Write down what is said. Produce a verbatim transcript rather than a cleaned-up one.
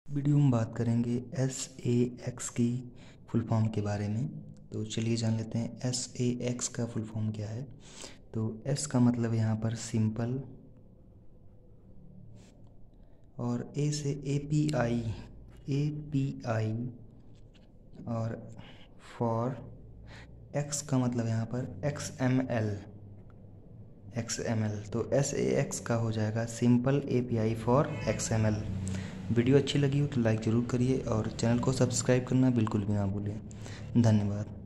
Video में बात करेंगे एस ए एक्स की फुल फॉर्म के बारे में। तो चलिए जान लेते हैं एस ए एक्स का फुल फॉर्म क्या है। तो एस का मतलब यहाँ पर सिंपल, और ए से ए पी आई, ए पी आई, और फॉर एक्स का मतलब यहाँ पर X M L, X M L. तो एस ए एक्स का हो जाएगा simple A P I for X M L. Video अच्छी लगी हो तो लाइक ज़रूर करिए और चैनल को सब्सक्राइब करना बिल्कुल भी ना भूलें। धन्यवाद।